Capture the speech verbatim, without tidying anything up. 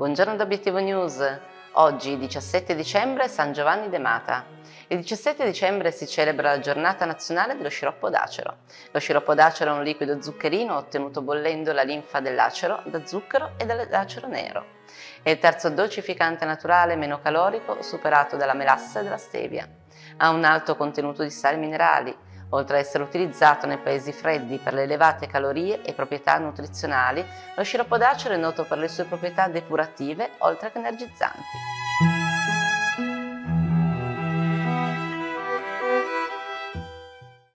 Buongiorno da Obiettivo News. Oggi, diciassette dicembre, San Giovanni de Mata. Il diciassette dicembre si celebra la giornata nazionale dello sciroppo d'acero. Lo sciroppo d'acero è un liquido zuccherino ottenuto bollendo la linfa dell'acero da zucchero e dall'acero nero. È il terzo dolcificante naturale meno calorico superato dalla melassa e dalla stevia. Ha un alto contenuto di sali minerali. Oltre ad essere utilizzato nei paesi freddi per le elevate calorie e proprietà nutrizionali, lo sciroppo d'acero è noto per le sue proprietà depurative oltre che energizzanti.